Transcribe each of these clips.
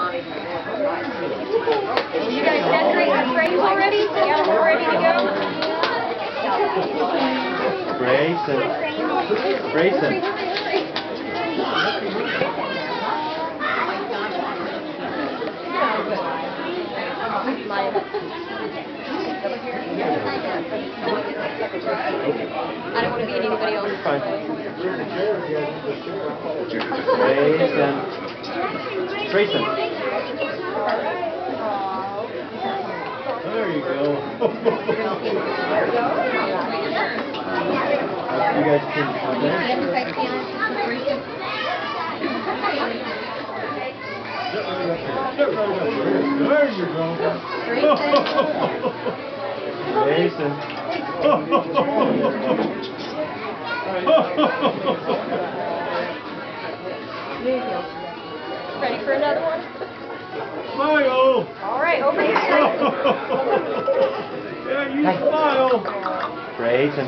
You guys decorate your frames already? Yeah, we're ready to go. Grayson. Grayson. I don't want to be in anybody else. Fine. Grayson. Grayson. There you go. You guys can come there. There you go. Grayson. Ready for another one? Smile. All right, over here. Yeah, you smile. Grayson.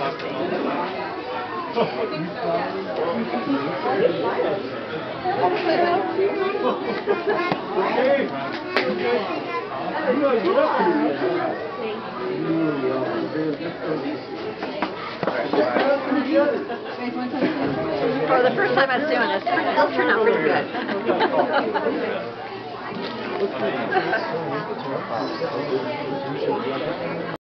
For the first time I was doing this, it'll turn out pretty good.